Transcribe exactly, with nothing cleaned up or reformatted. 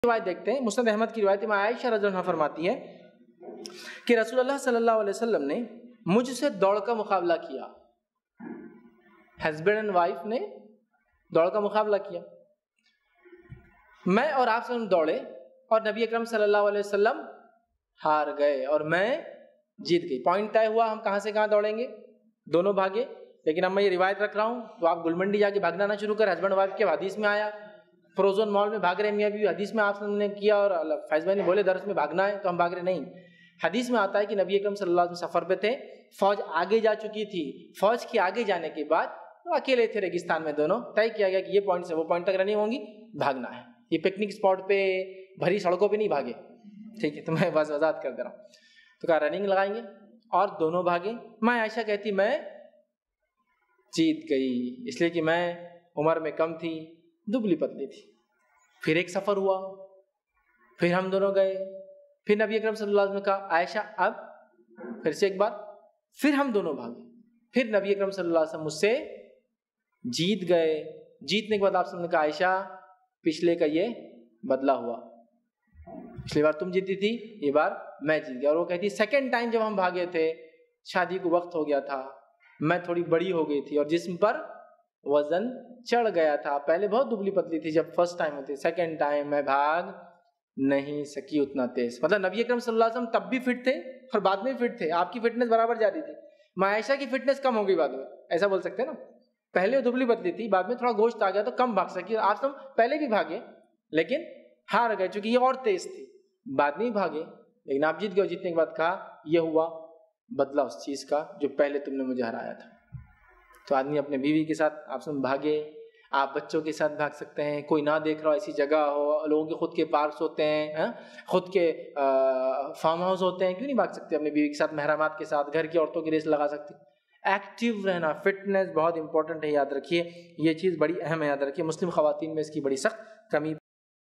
روایت دیکھتے ہیں، مسند احمد کی روایت میں عائشہ رضی اللہ عنہا فرماتی ہے کہ رسول اللہ صلی اللہ علیہ وسلم نے مجھ سے دوڑ کا مقابلہ کیا، ہسبینڈ اینڈ وائف نے دوڑ کا مقابلہ کیا، میں اور آپ سے دوڑے اور نبی اکرم صلی اللہ علیہ وسلم ہار گئے اور میں جیت گئی. پوائنٹ طے ہوا ہم کہاں سے کہاں دوڑیں گے، دونوں بھاگے. لیکن اب میں یہ روایت رکھ رہا ہوں تو آپ گلمنڈی جا کے بھاگنا نہ شروع کر. ہسبینڈ وائف کے حدیث میں آیا، فروزن مال میں بھاگ رہے میاں بیوی، حدیث میں آپ نے کیا اور فیض بھائی نے بولے درس میں بھاگنا ہے تو ہم بھاگ رہے نہیں. حدیث میں آتا ہے کہ نبی اکرم صلی اللہ علیہ وسلم سفر پہ تھے، فوج آگے جا چکی تھی. فوج کے آگے جانے کے بعد وہ اکیلے تھے ریگستان میں، دونوں طے کیا گیا کہ یہ پوائنٹ سے وہ پوائنٹ تک رننگ ہوں گی، بھاگنا ہے. یہ پکنک اسپاٹ پہ بھری سڑکوں پہ نہیں بھاگے، ٹھیک ہے، تو میں بس وضاحت کر دے رہا ہوں. تو کہا رننگ لگائیں گے اور دونوں بھاگے. میں عائشہ کہتی میں جیت گئی، اس لیے کہ میں عمر میں کم تھی، دبلی پتلی تھی. پھر ایک سفر ہوا، پھر ہم دونوں گئے، پھر نبی اکرم صلی اللہ علیہ وسلم نے کہا عائشہ اب پھر سے ایک بار، پھر ہم دونوں بھاگے. پھر نبی اکرم صلی اللہ علیہ وسلم مجھ سے جیت گئے. جیتنے کے بعد آپ نے کہا عائشہ پچھلے کا یہ بدلہ ہوا، پچھلی بار تم جیتی تھی، یہ بار میں جیت گیا. اور وہ کہتی سیکنڈ ٹائم جب ہم بھاگے تھے شادی کو وقت ہو گیا تھا، میں تھوڑی بڑی ہو گئی تھی اور جسم پر وزن چڑھ گیا تھا. پہلے بہت دبلی پتلی تھی جب فرسٹ ٹائم ہوتی، سیکنڈ ٹائم میں بھاگ نہیں سکی اتنا تیز. مطلب نبی اکرم صلی اللہ علیہ وسلم تب بھی فٹ تھے اور بعد میں فٹ تھے، آپ کی فٹنس برابر جاری تھی. عائشہ کی فٹنس کم ہو گئی بعد میں، ایسا بول سکتے ہیں نا. پہلے وہ دبلی پتلی تھی، بعد میں تھوڑا گوشت آ گیا تو کم بھاگ سکی. آپ سب پہلے بھی بھاگے لیکن ہار گئے چونکہ یہ اور تیز تھی، بعد میں بھاگے لیکن آپ جیت گئے. جیتنے کے بعد کہا یہ ہوا بدلہ اس چیز کا جو پہلے تم نے مجھے ہرایا تھا. تو آدمی اپنے بیوی کے ساتھ آپ سب بھاگے، آپ بچوں کے ساتھ بھاگ سکتے ہیں، کوئی نہ دیکھ رہا ہو ایسی جگہ ہو، لوگوں کے خود کے پارکس ہوتے ہیں، خود کے فارم ہاؤس ہوتے ہیں، کیوں نہیں بھاگ سکتے اپنے بیوی کے ساتھ، محرمات کے ساتھ، گھر کی عورتوں کی ریس لگا سکتے. ایکٹیو رہنا، فٹنس بہت امپورٹنٹ ہے، یاد رکھیے یہ چیز بڑی اہم ہے، یاد رکھیے. مسلم خواتین میں اس کی بڑی سخت کمی